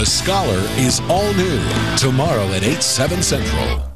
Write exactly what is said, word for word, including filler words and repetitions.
The Scholar is all new tomorrow at eight, seven Central.